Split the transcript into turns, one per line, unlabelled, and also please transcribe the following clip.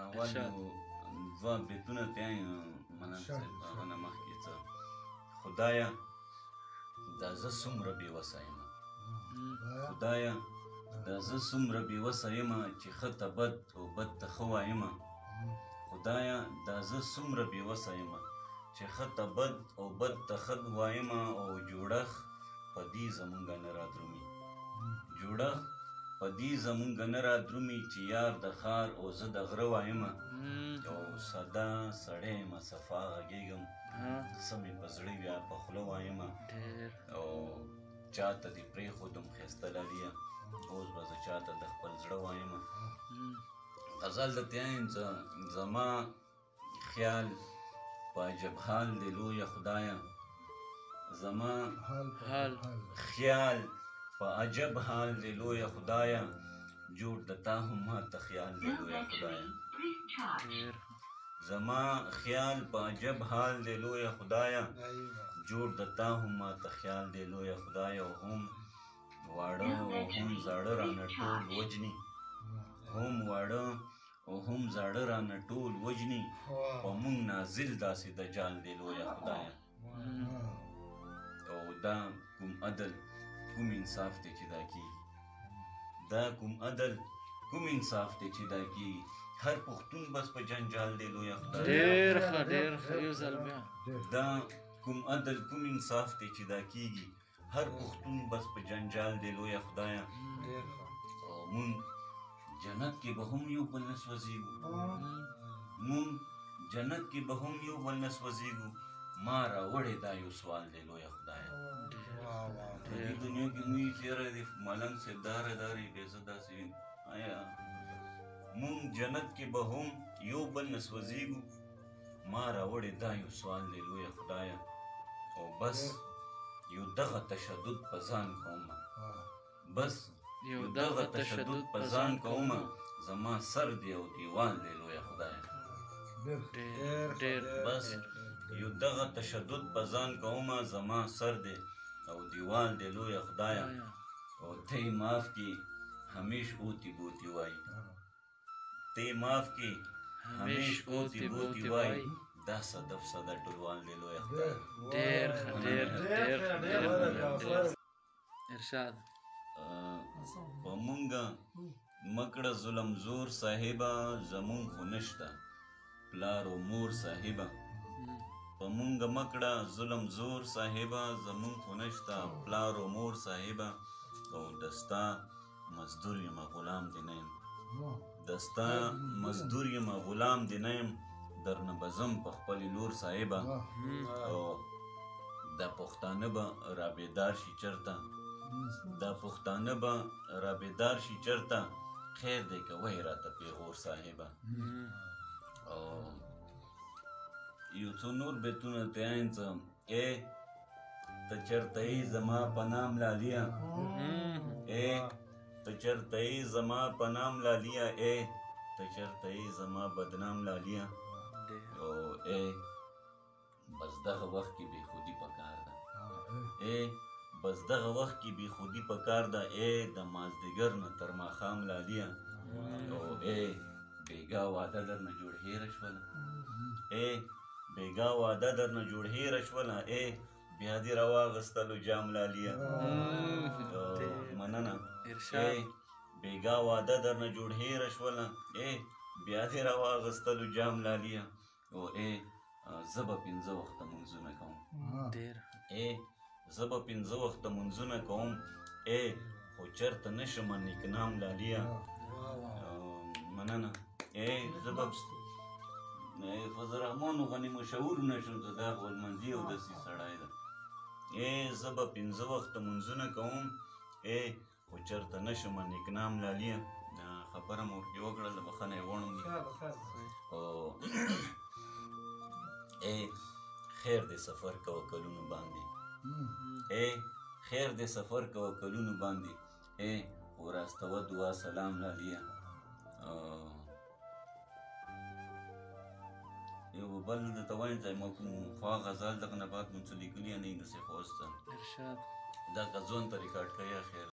اول یو دوه بیتونه تیاین منن صاحب هغه نه مخکې څه خدایه دا زه څومره بېوسه یم خدایه دا زه څومره بېوسه یم چې ښه ته بد او بد ته ښه وایم خدایه دا زه څومره بېوسه یم چې ښه ته بد او بد ته ښه وایم او جوړښت په دې زمونږ نه رادرومي جوړښت په دې زمونږ نه رادرومي چې یار د ښار او زه د غره وایم او ساده سړی یم صفا غږېږم څه مې په زړه بیا په خوله وایم او چاته دې پرېښودم ښایسته لالیه اوس به زه چاته د خپل زړه وایم غزل د تیایم زما خیال په عجب حال دی لویه خدایه زما خیال په عجب حال دی لویه خدایه جوړ د تا هم ماته خیال دی لویه خدایه زما خیال په عجب حال دی لویه خدایه جوړ د تا هم ماته خیال دی لویه خدایه او هم واړه او هم زاړه رانه ټول وجني هم واړه او هم زاړه رانه ټول وجني په مونږ نازل داسې دجال دی لویه خدایه او دا کوم عدل کوم انصاف دی چې دا کېږي دا کوم عدل کوم انصاف دی چې دا کېږي هر پښتون بس په جنجال دی لویه خدایه
ډېر ښه ډېر ښه یو ځل بیا
دا کوم عدل کوم انصاف دی چې دا کېږي هر پښتون بس په جنجال دی لویه خدایه او مونږ جنت کې به هم یو بل نه سوځېږو مونږ جنت کې به هم یو بل نه سوځېږو ما راوړې دا یو سوال دی لویه خدایه په دې دنیا کې موږ چېرې د ملنګ صاحب داره دارې بې زه داسې آیا مونږ جنت کې به هم یو بل نه سوځېږو ما راوړې دا یو سوال دی لویه خدایه او بس یو دغه تشدد په ځان کومه بس یو دغه تشدد په ځان کومه زما سر دی او دیوال دی لویه خدایه بس یو دغه تشدد په ځان کومه زما سر دی او دیوال دی لویه خدایه او ته یې معاف کړي همیش اوتي بوتي وایي ته یې معاف کړي همیش اوتي بوتي وایي دا صدف صده ټولوال دی لویه خدایه
ډېر ښه ډېر ډېر ارشاد
په مونږه مکړه ظلم زور صاحبه زمونږ خو نشته پلار او مور صاحبه په مونږه مکړه ظلم زور صاحبه زمونږ خو نشته پلار او مور صاحبه او دستا مزدور یم غلام دې نه یم دستا مزدور یم غلام دې نه یم درنه به ځم په خپلې لور صاحبه او دا پښتانه به رابېدار شي چېرته دا پښتانه به رابېدار شي چېرته خیر دی که وایي راته پېغور صاحبه او یو څو نور بیتونه تیاین څه ای ته چېرته یې زما په نام لالیه ای ته چېرته یې زما په نام لالیه ای ته چېرته یې زما بدنام لالیه او ای بس دغه وخت کې بېخودي پکار ده ای بس دغه وخت کې بېخودي پکار ده ای د مازدیګر نه تر ماښام لالیه او ای بېګا واده درنه جوړ هېره شوله ای بېګا واده درنه جوړ هېره شوله ای بیا دې راواغېستلو جام لالیه مننه ای بېګا واده درنه جوړ هېره شوله ای بیا دې راواغېستلو جام لالیه او ای زه به پنځه وخته منځونه کوم ای زه به پنځه وخته منځونه کوم ای خو چېرته نه شمه نیکنام لالیه مننه ای زه به فضل رحمان غني مشهور نه شم زه دا خپلمنځي او داسې سړی ده ای زه به پنځه وخته منځونه کوم ای خو چېرته نه شمه نیکنام لالیه خبره مو ورکې وکړله بښنه یې غواړم او ای خیر دې سفر کوه کلونو باندې ای خیر دې سفر کوه کلونو باندې ای خو راستوه دعا سلام لالیه یو بل درته وایم چې ما کوم خوا غزل دغه نه بعد مونږ څه لیکلي یا نه یې نسې خو اوس دا که ځوان ته ریکارډ کوي خیر